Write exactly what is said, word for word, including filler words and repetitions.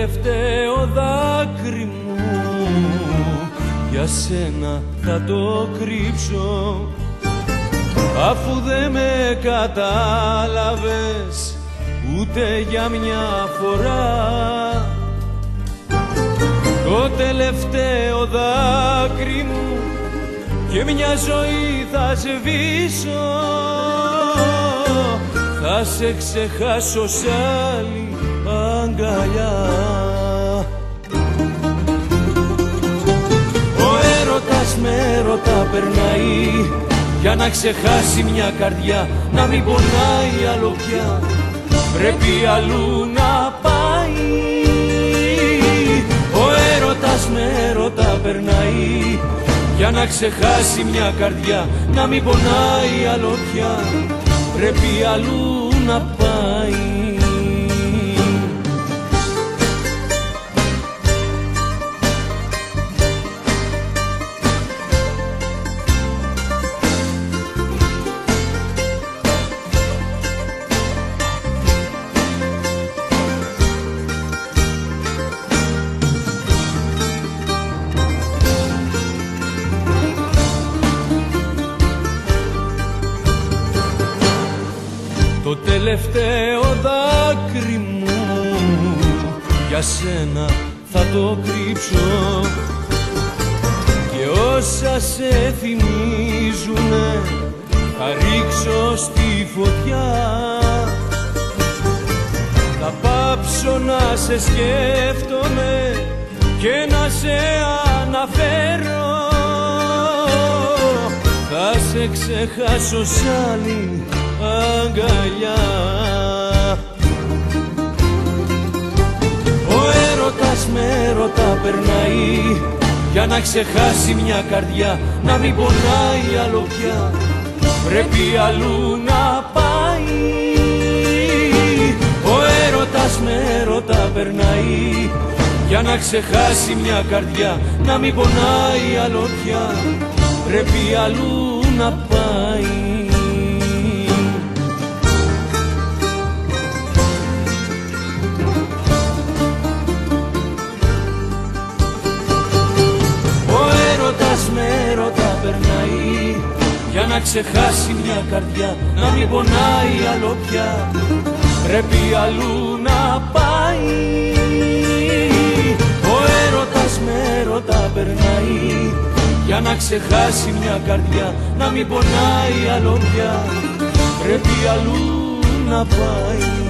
τελευταίο δάκρυ μου για σένα θα το κρύψω, αφού δεν με κατάλαβες ούτε για μια φορά. Το τελευταίο δάκρυ μου και μια ζωή θα σβήσω, θα σε ξεχάσω σ' άλλη αγκαλιά. Ο έρωτας με έρωτα περνάει για να ξεχάσει μια καρδιά, να μην πονάει άλλο πια, πρέπει αλλού να πάει. Ο έρωτας με έρωτα περνάει για να ξεχάσει μια καρδιά, να μην πονάει άλλο πια, πρέπει αλλού να πάει. Το τελευταίο δάκρυ μου για σένα θα το κρύψω, και όσα σε θυμίζουνε θα ρίξω στη φωτιά. Θα πάψω να σε σκέφτομαι και να σε αναφέρω, θα σε ξεχάσω σ' άλλη αγκαλιά. Ο έρωτας με έρωτα περνάει για να ξεχάσει μια καρδιά, να μην πονάει άλλο πια, πρέπει αλλού να πάει. Ο έρωτας με έρωτα περνάει για να ξεχάσει μια καρδιά, να μην πονάει άλλο πια, πρέπει αλλού να πάει. Με έρωτα περνάει για να ξεχάσει μια καρδιά, να μην πονάει άλλο πια, πρέπει αλλού να πάει. Ο έρωτας με έρωτα περνάει για να ξεχάσει μια καρδιά, να μην πονάει άλλο πια, πρέπει αλλού να πάει.